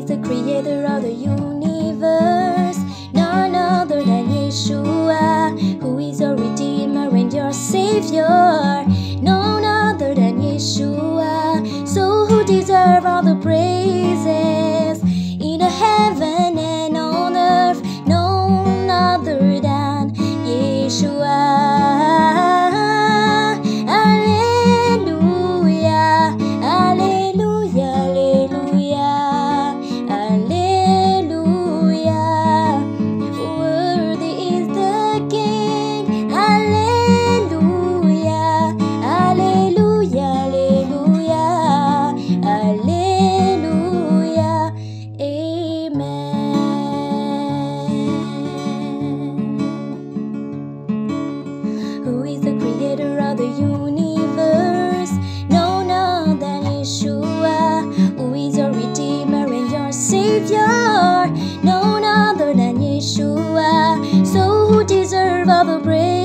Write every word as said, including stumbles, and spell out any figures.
is the creator of the universe? None other than Yeshua, who is your redeemer and your savior. None other than Yeshua, so who deserve all the praises in the heaven and on earth. None other than Yeshua. Allelou-Yah, Allelou-Yah, Allelou-Yah, Allelou-Yah. Worthy is the King. Allelou-Yah, Allelou-Yah, Allelou-Yah, Allelou-Yah. Amen. Who is the creator of the universe? None other than Yeshua, who is your redeemer and your savior. None other than Yeshua, so who deserve all the praise